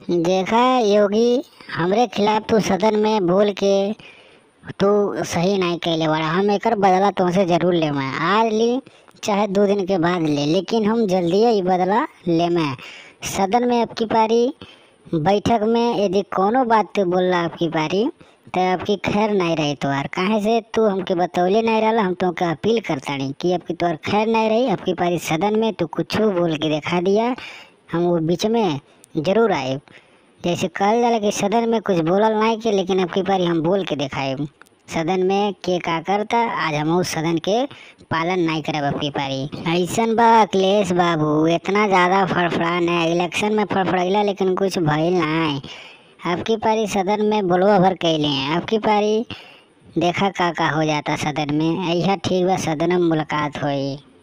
देखा योगी, हमरे खिलाफ तू सदन में बोल के तू सही नहीं कैले बाड़ा। हम एकर बदला तुमसे जरूर लेमे, आज ली चाहे 2 दिन के बाद ले, लेकिन हम जल्दी ही बदला लेमे। सदन में अब की पारी बैठक में यदि कोनो बात तू बोलला अब की पारी तो आपकी खैर नहीं रही तोहार। काहे से तू हमके बतौले नहीं रहला, हम तुमके अपील करतानी कि अब की तोहार खैर नहीं रही। अब की पारी सदन में तू कुछ बोल के दिखा दिया, हम वो बीच में जरूर आए। जैसे कहल जाला कि सदन में कुछ बोलल नहीं के, लेकिन अब की बारी हम बोल के दिखाए सदन में के का करता। आज हम उस सदन के पालन नहीं करब अब की पारी। ऐसन बा अखिलेश बाबू, इतना ज़्यादा फड़फड़ा नहीं, इलेक्शन में फड़फड़ैला लेकिन कुछ भइल नहीं। अब की पारी सदन में बोलवा भर कैले हैं। अब की पारी देखा का हो जाता सदन में। ऐसा ठीक बा, सदन में मुलाकात होई।